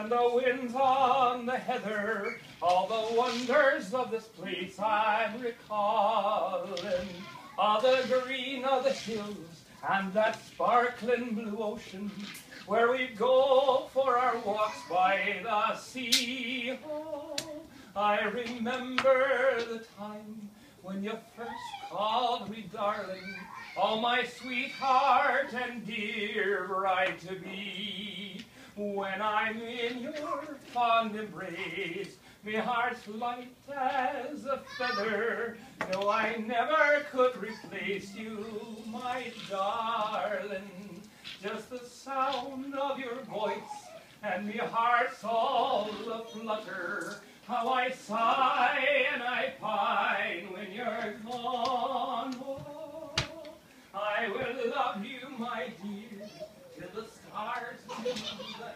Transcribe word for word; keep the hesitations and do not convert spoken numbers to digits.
and the winds on the heather, all the wonders of this place I'm recalling. All the green of the hills and that sparkling blue ocean, where we go for our walks by the sea. Oh, I remember the time when you first called me darling, oh my sweetheart and dear bride-to-be. When I'm in your fond embrace, me heart's light as a feather. No, I never could replace you, my darling. Just the sound of your voice and me heart's all a-flutter. How I sigh and I pine when you're gone. Oh, I will love you, my dear, till the stars leave the